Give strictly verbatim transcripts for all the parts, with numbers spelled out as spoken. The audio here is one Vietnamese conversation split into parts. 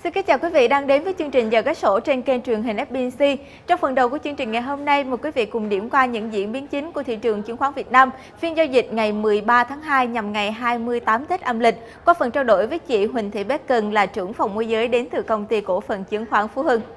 Xin kính chào quý vị đang đến với chương trình Giờ Cái Sổ trên kênh truyền hình ép bê xê. Trong phần đầu của chương trình ngày hôm nay, mời quý vị cùng điểm qua những diễn biến chính của thị trường chứng khoán Việt Nam phiên giao dịch ngày mười ba tháng hai nhằm ngày hai mươi tám Tết âm lịch. Qua phần trao đổi với chị Huỳnh Thị Bé Cần là trưởng phòng môi giới đến từ công ty cổ phần chứng khoán Phú Hưng.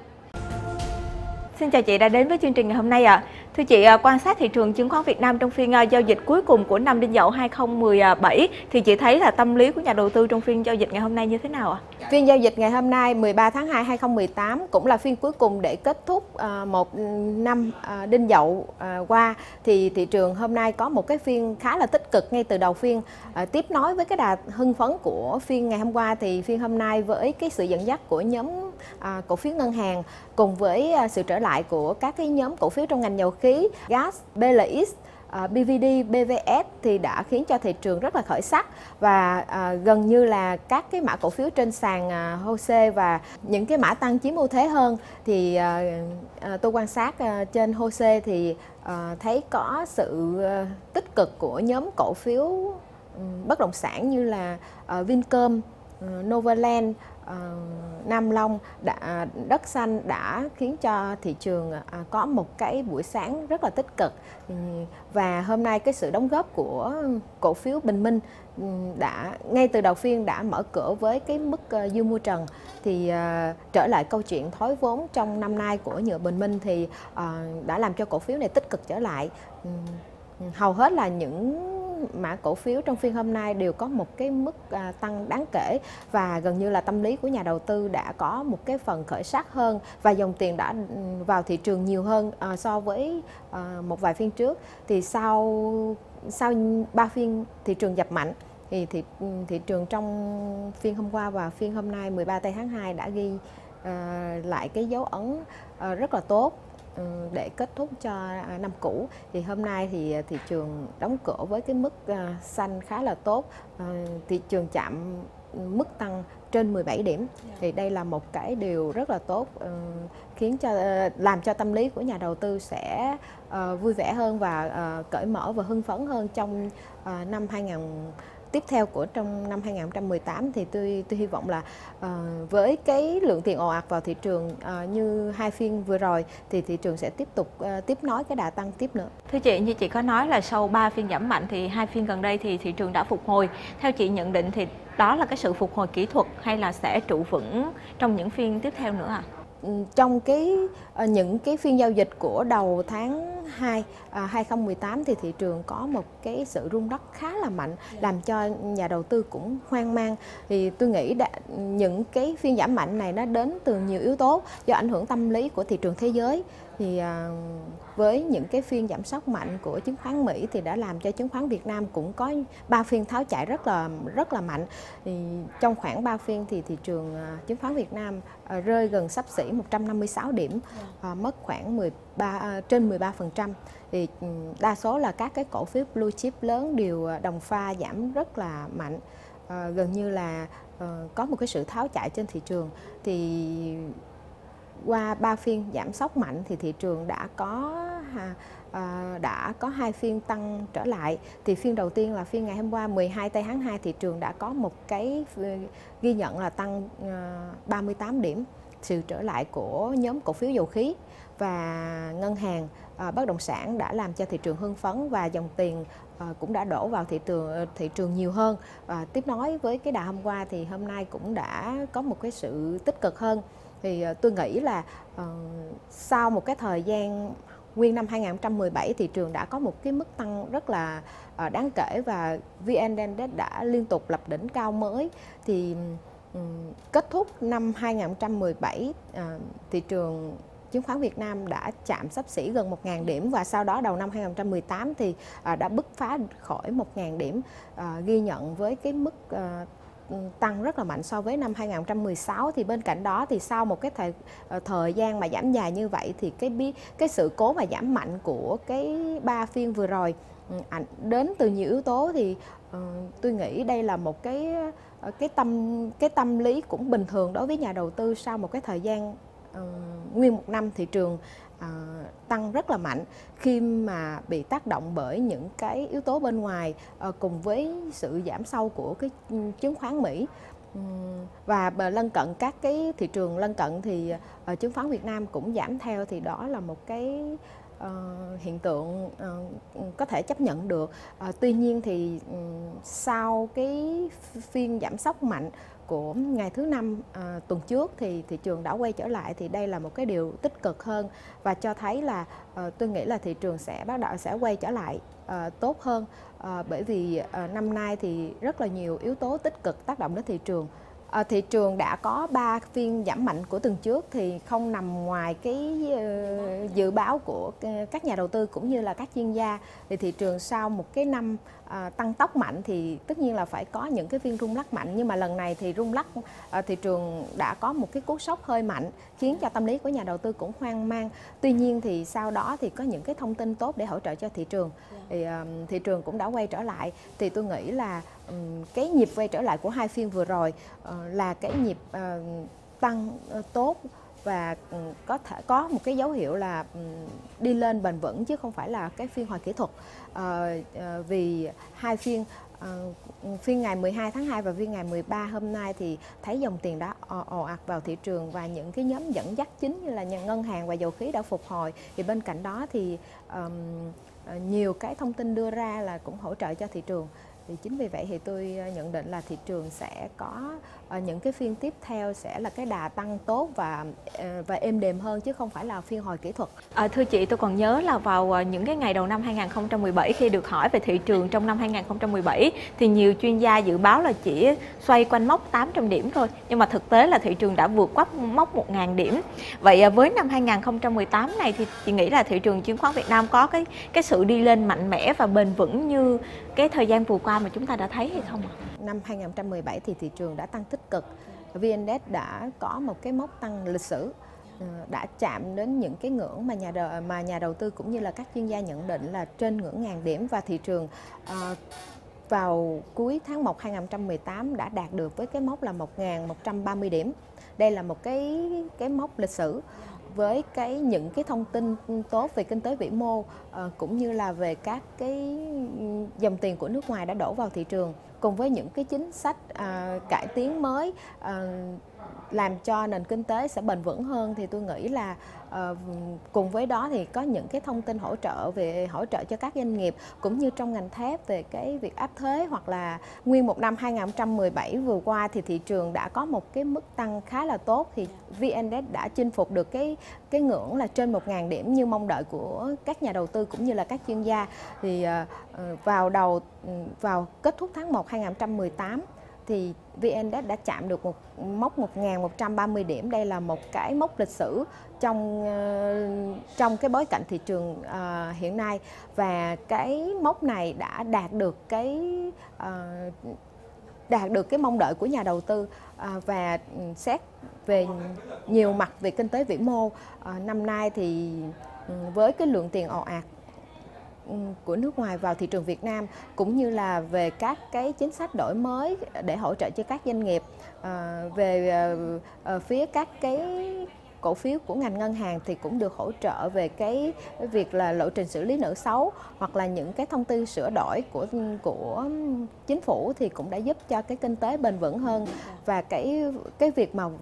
Xin chào chị đã đến với chương trình ngày hôm nay ạ. À. Thưa chị, quan sát thị trường chứng khoán Việt Nam trong phiên giao dịch cuối cùng của năm Đinh Dậu hai không một bảy thì chị thấy là tâm lý của nhà đầu tư trong phiên giao dịch ngày hôm nay như thế nào ạ? À? Phiên giao dịch ngày hôm nay mười ba tháng hai năm hai không một tám cũng là phiên cuối cùng để kết thúc một năm Đinh Dậu qua, thì thị trường hôm nay có một cái phiên khá là tích cực ngay từ đầu phiên. Tiếp nối với cái đà hưng phấn của phiên ngày hôm qua thì phiên hôm nay với cái sự dẫn dắt của nhóm cổ phiếu ngân hàng cùng với sự trở lại của các cái nhóm cổ phiếu trong ngành dầu khí, gas, bê lờ ích, bê vê đê, bê vê ét thì đã khiến cho thị trường rất là khởi sắc, và à, gần như là các cái mã cổ phiếu trên sàn à, hô xê và những cái mã tăng chiếm ưu thế hơn. Thì à, à, tôi quan sát à, trên hô xê thì à, thấy có sự à, tích cực của nhóm cổ phiếu um, bất động sản như là à, Vincom, uh, Novaland, Uh, Nam Long, đã, Đất Xanh đã khiến cho thị trường uh, có một cái buổi sáng rất là tích cực. um, và hôm nay cái sự đóng góp của cổ phiếu Bình Minh um, đã ngay từ đầu phiên đã mở cửa với cái mức uh, dư mua trần, thì uh, trở lại câu chuyện thối vốn trong năm nay của nhựa Bình Minh thì uh, đã làm cho cổ phiếu này tích cực trở lại. um, hầu hết là những mã cổ phiếu trong phiên hôm nay đều có một cái mức à, tăng đáng kể, và gần như là tâm lý của nhà đầu tư đã có một cái phần khởi sắc hơn, và dòng tiền đã vào thị trường nhiều hơn à, so với à, một vài phiên trước. Thì sau sau ba phiên thị trường dập mạnh thì thị, thị trường trong phiên hôm qua và phiên hôm nay mười ba tháng hai đã ghi à, lại cái dấu ấn à, rất là tốt để kết thúc cho năm cũ. Thì hôm nay thì thị trường đóng cửa với cái mức xanh khá là tốt, thị trường chạm mức tăng trên mười bảy điểm. Thì đây là một cái điều rất là tốt, khiến cho làm cho tâm lý của nhà đầu tư sẽ vui vẻ hơn và cởi mở và hưng phấn hơn trong năm hai nghìn tiếp theo của trong năm hai không một tám. Thì tôi tôi hy vọng là uh, với cái lượng tiền ồ ạt vào thị trường uh, như hai phiên vừa rồi thì thị trường sẽ tiếp tục uh, tiếp nối cái đà tăng tiếp nữa. Thưa chị, như chị có nói là sau ba phiên giảm mạnh thì hai phiên gần đây thì thị trường đã phục hồi. Theo chị nhận định thì đó là cái sự phục hồi kỹ thuật hay là sẽ trụ vững trong những phiên tiếp theo nữa à? Trong cái những cái phiên giao dịch của đầu tháng hai à, hai không một tám thì thị trường có một cái sự rung lắc khá là mạnh, làm cho nhà đầu tư cũng hoang mang. Thì tôi nghĩ đã, những cái phiên giảm mạnh này nó đến từ nhiều yếu tố do ảnh hưởng tâm lý của thị trường thế giới. Thì à, với những cái phiên giảm sốc mạnh của chứng khoán Mỹ thì đã làm cho chứng khoán Việt Nam cũng có ba phiên tháo chạy rất là rất là mạnh. Thì trong khoảng ba phiên thì thị trường à, chứng khoán Việt Nam à, rơi gần xấp xỉ một trăm năm mươi sáu điểm, à, mất khoảng mười ba à, trên mười ba phần trăm. Thì đa số là các cái cổ phiếu blue chip lớn đều đồng pha giảm rất là mạnh, à, gần như là à, có một cái sự tháo chạy trên thị trường. Thì qua ba phiên giảm sốc mạnh thì thị trường đã có à, đã có hai phiên tăng trở lại. Thì phiên đầu tiên là phiên ngày hôm qua mười hai tháng hai, thị trường đã có một cái ghi nhận là tăng à, ba mươi tám điểm. Sự trở lại của nhóm cổ phiếu dầu khí và ngân hàng, à, bất động sản đã làm cho thị trường hưng phấn, và dòng tiền à, cũng đã đổ vào thị trường thị trường nhiều hơn. Và tiếp nối với cái đà hôm qua thì hôm nay cũng đã có một cái sự tích cực hơn. Thì tôi nghĩ là uh, sau một cái thời gian nguyên năm hai không một bảy, thị trường đã có một cái mức tăng rất là uh, đáng kể, và vê en Index đã liên tục lập đỉnh cao mới. Thì um, kết thúc năm hai không một bảy, uh, thị trường chứng khoán Việt Nam đã chạm xấp xỉ gần một nghìn điểm, và sau đó đầu năm hai không một tám thì uh, đã bứt phá khỏi một nghìn điểm, uh, ghi nhận với cái mức uh, tăng rất là mạnh so với năm hai không một sáu. Thì bên cạnh đó thì sau một cái thời, thời gian mà giảm dài như vậy thì cái cái sự cố mà giảm mạnh của cái ba phiên vừa rồi ảnh đến từ nhiều yếu tố. Thì uh, tôi nghĩ đây là một cái cái tâm cái tâm lý cũng bình thường đối với nhà đầu tư sau một cái thời gian uh, nguyên một năm thị trường À, tăng rất là mạnh, khi mà bị tác động bởi những cái yếu tố bên ngoài, à, cùng với sự giảm sâu của cái chứng khoán Mỹ. Ừm, Và bờ- lân cận các cái thị trường lân cận thì ờ, chứng khoán Việt Nam cũng giảm theo, thì đó là một cái ờ, hiện tượng ờ, có thể chấp nhận được. Ờ, tuy nhiên thì ừm, sau cái phiên giảm sóc mạnh của ngày thứ năm ờ, tuần trước thì thị trường đã quay trở lại, thì đây là một cái điều tích cực hơn và cho thấy là ờ, tôi nghĩ là thị trường sẽ bắt đầu sẽ quay trở lại ờ, tốt hơn. Ờ, bởi vì ờ, năm nay thì rất là nhiều yếu tố tích cực tác động đến thị trường. Ờ, thị trường đã có ba phiên giảm mạnh của tuần trước thì không nằm ngoài cái ờ, dự báo của các nhà đầu tư cũng như là các chuyên gia. Thì thị trường sau một cái năm ờ, tăng tốc mạnh thì tất nhiên là phải có những cái phiên rung lắc mạnh, nhưng mà lần này thì rung lắc ờ, thị trường đã có một cái cú sốc hơi mạnh khiến cho tâm lý của nhà đầu tư cũng hoang mang. Tuy nhiên thì sau đó thì có những cái thông tin tốt để hỗ trợ cho thị trường. Thì ờ, thị trường cũng đã quay trở lại, thì tôi nghĩ là ừm, cái nhịp quay trở lại của hai phiên vừa rồi ờ, là cái nhịp ờ, tăng ờ, tốt và ừm, có thể có một cái dấu hiệu là ừm, đi lên bền vững chứ không phải là cái phiên hồi kỹ thuật. Ờ, ờ, vì hai phiên ờ, phiên ngày mười hai tháng hai và phiên ngày mười ba hôm nay thì thấy dòng tiền đã ồ ồ ạt vào thị trường, và những cái nhóm dẫn dắt chính như là nhà ngân hàng và dầu khí đã phục hồi. Thì bên cạnh đó thì ờm, ờ, nhiều cái thông tin đưa ra là cũng hỗ trợ cho thị trường. Thì chính vì vậy thì tôi ờ, nhận định là thị trường sẽ có ờ, những cái phiên tiếp theo sẽ là cái đà tăng tốt và ờ, và êm đềm hơn chứ không phải là phiên hồi kỹ thuật. À, thưa chị, tôi còn nhớ là vào à, những cái ngày đầu năm hai nghìn không trăm mười bảy, khi được hỏi về thị trường trong năm hai nghìn không trăm mười bảy thì nhiều chuyên gia dự báo là chỉ xoay quanh mốc tám trăm điểm thôi, nhưng mà thực tế là thị trường đã vượt qua mốc một nghìn điểm. Vậy à, với năm hai nghìn không trăm mười tám này thì chị nghĩ là thị trường chứng khoán Việt Nam có cái cái sự đi lên mạnh mẽ và bền vững như cái thời gian vừa qua mà chúng ta đã thấy hay không ạ? Năm hai nghìn không trăm mười bảy thì thị trường đã tăng tích cực, vê en-Index đã có một cái mốc tăng lịch sử, ờ, đã chạm đến những cái ngưỡng mà nhà đầu, mà nhà đầu tư cũng như là các chuyên gia nhận định là trên ngưỡng ngàn điểm, và thị trường uh, vào cuối tháng một hai nghìn không trăm mười tám đã đạt được với cái mốc là một nghìn một trăm ba mươi điểm. Đây là một cái cái mốc lịch sử với cái những cái thông tin tốt về kinh tế vĩ mô uh, cũng như là về các cái dòng tiền của nước ngoài đã đổ vào thị trường, cùng với những cái chính sách uh, cải tiến mới uh, làm cho nền kinh tế sẽ bền vững hơn. Thì tôi nghĩ là uh, cùng với đó thì có những cái thông tin hỗ trợ về hỗ trợ cho các doanh nghiệp cũng như trong ngành thép về cái việc áp thuế, hoặc là nguyên một năm hai nghìn không trăm mười bảy vừa qua thì thị trường đã có một cái mức tăng khá là tốt, thì vê en-Index đã chinh phục được cái cái ngưỡng là trên một nghìn điểm như mong đợi của các nhà đầu tư cũng như là các chuyên gia. Thì uh, vào đầu vào kết thúc tháng một hai nghìn không trăm mười tám thì vê en-Index đã chạm được một mốc một nghìn một trăm ba mươi điểm. Đây là một cái mốc lịch sử trong uh, trong cái bối cảnh thị trường uh, hiện nay, và cái mốc này đã đạt được cái uh, đạt được cái mong đợi của nhà đầu tư. À, và xét về nhiều mặt về kinh tế vĩ mô, à, năm nay thì với cái lượng tiền ồ ạt của nước ngoài vào thị trường Việt Nam, cũng như là về các cái chính sách đổi mới để hỗ trợ cho các doanh nghiệp, à, về à, phía các cái cổ phiếu của ngành ngân hàng thì cũng được hỗ trợ về cái việc là lộ trình xử lý nợ xấu, hoặc là những cái thông tư sửa đổi của của chính phủ thì cũng đã giúp cho cái kinh tế bền vững hơn, và cái cái việc mà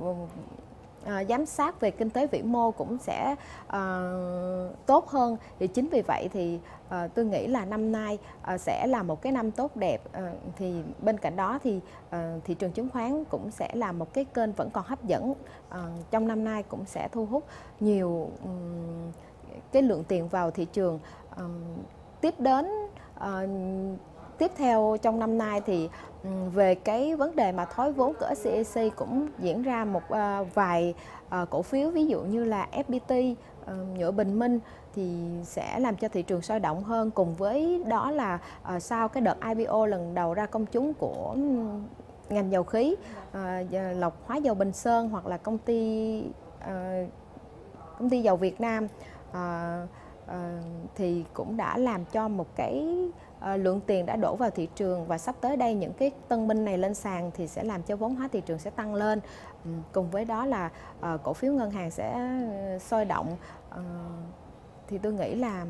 À, giám sát về kinh tế vĩ mô cũng sẽ à, tốt hơn. Thì chính vì vậy thì à, tôi nghĩ là năm nay à, sẽ là một cái năm tốt đẹp. À, thì bên cạnh đó thì à, thị trường chứng khoán cũng sẽ là một cái kênh vẫn còn hấp dẫn, à, trong năm nay cũng sẽ thu hút nhiều um, cái lượng tiền vào thị trường. Um, tiếp đến uh, tiếp theo trong năm nay thì về cái vấn đề mà thoái vốn của ét xê e xê cũng diễn ra một uh, vài uh, cổ phiếu, ví dụ như là ép pê tê, uh, Nhựa Bình Minh thì sẽ làm cho thị trường sôi động hơn. Cùng với đó là uh, sau cái đợt i pê o lần đầu ra công chúng của um, ngành dầu khí, uh, Lộc Hóa Dầu Bình Sơn, hoặc là công ty uh, công ty dầu Việt Nam, uh, uh, thì cũng đã làm cho một cái À, lượng tiền đã đổ vào thị trường, và sắp tới đây những cái tân binh này lên sàn thì sẽ làm cho vốn hóa thị trường sẽ tăng lên. Ừ, cùng với đó là à, cổ phiếu ngân hàng sẽ sôi động. À, thì tôi nghĩ là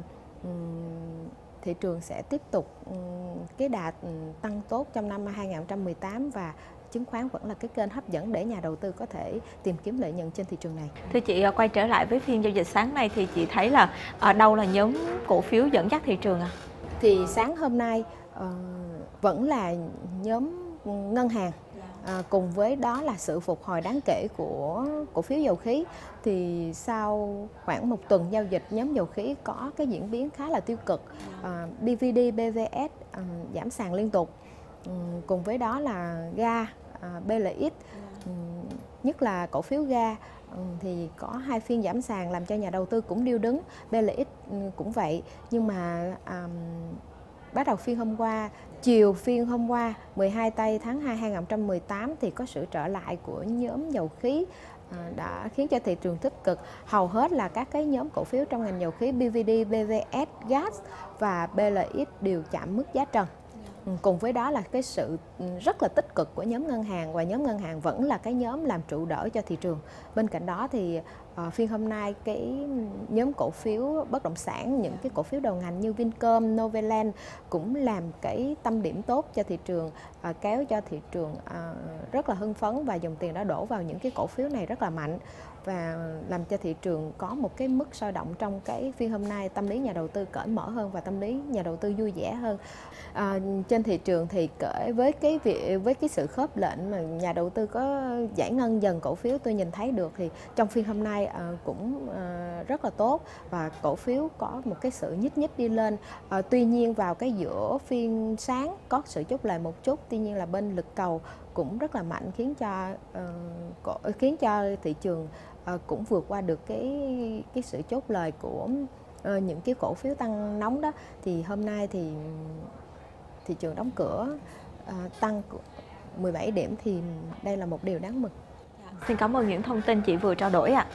um, thị trường sẽ tiếp tục um, cái đà um, tăng tốt trong năm hai nghìn không trăm mười tám, và chứng khoán vẫn là cái kênh hấp dẫn để nhà đầu tư có thể tìm kiếm lợi nhuận trên thị trường này. Thưa chị, quay trở lại với phiên giao dịch sáng nay thì chị thấy là ở đâu là nhóm cổ phiếu dẫn dắt thị trường ạ? À? Thì sáng hôm nay uh, vẫn là nhóm ngân hàng. À, cùng với đó là sự phục hồi đáng kể của cổ phiếu dầu khí. Thì sau khoảng một tuần giao dịch, nhóm dầu khí có cái diễn biến khá là tiêu cực. à, bê vê đê, bê vê ét à, giảm sàn liên tục. um, cùng với đó là ga, à, bê lờ ích, um, nhất là cổ phiếu ga um, thì có hai phiên giảm sàn làm cho nhà đầu tư cũng điêu đứng. bê lờ ích um, cũng vậy, nhưng mà um, bắt đầu phiên hôm qua, chiều phiên hôm qua mười hai tây tháng hai hai nghìn không trăm mười tám thì có sự trở lại của nhóm dầu khí à, đã khiến cho thị trường tích cực. Hầu hết là các cái nhóm cổ phiếu trong ngành dầu khí bê vê đê, bê vê ét, gas và bê lờ ích đều chạm mức giá trần. Cùng với đó là cái sự rất là tích cực của nhóm ngân hàng, và nhóm ngân hàng vẫn là cái nhóm làm trụ đỡ cho thị trường. Bên cạnh đó thì uh, phiên hôm nay cái nhóm cổ phiếu bất động sản, những cái cổ phiếu đầu ngành như Vincom, Novaland cũng làm cái tâm điểm tốt cho thị trường, uh, kéo cho thị trường uh, rất là hưng phấn, và dòng tiền đã đổ vào những cái cổ phiếu này rất là mạnh, và làm cho thị trường có một cái mức sôi động trong cái phiên hôm nay. Tâm lý nhà đầu tư cởi mở hơn và tâm lý nhà đầu tư vui vẻ hơn. À, trên thị trường thì cởi với cái việc với cái sự khớp lệnh mà nhà đầu tư có giải ngân dần cổ phiếu, tôi nhìn thấy được thì trong phiên hôm nay à, cũng à, rất là tốt, và cổ phiếu có một cái sự nhích nhích đi lên. À, tuy nhiên vào cái giữa phiên sáng có sự chốt lời một chút, tuy nhiên là bên lực cầu cũng rất là mạnh, khiến cho uh, khiến cho thị trường uh, cũng vượt qua được cái cái sự chốt lời của uh, những cái cổ phiếu tăng nóng đó. Thì hôm nay thì thị trường đóng cửa uh, tăng mười bảy điểm, thì đây là một điều đáng mừng. Xin cảm ơn những thông tin chị vừa trao đổi ạ.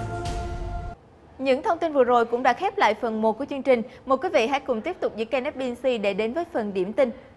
Những thông tin vừa rồi cũng đã khép lại phần một của chương trình. Mời quý vị hãy cùng tiếp tục với kênh ép bê en xê để đến với phần điểm tin.